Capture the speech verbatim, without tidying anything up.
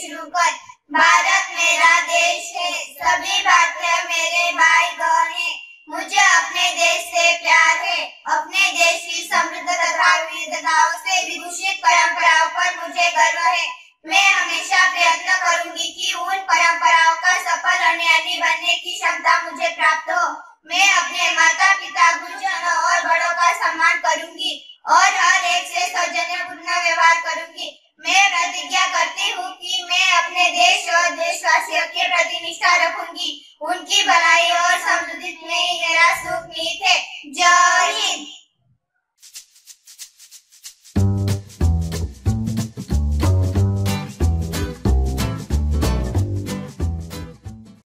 शुरू कर। भारत मेरा देश है, सभी भारतीय मेरे भाई बहन हैं। मुझे अपने देश से प्यार है। अपने देश की समृद्ध तथा विविधताओं से विभूषित परंपराओं पर मुझे गर्व है। मैं हमेशा प्रयत्न करूंगी कि उन परंपराओं का सफल और ज्ञानी बनने की क्षमता मुझे प्राप्त हो। मैं अपने माता पिता, गुरुजनों और बड़ों का सम्मान करूंगी और हर एक से सौजन्यपूर्ण व्यवहार करूंगी। मैं प्रतिज्ञा करती हूँ कि मैं अपने देश और देशवासियों के प्रति निष्ठा रखूंगी।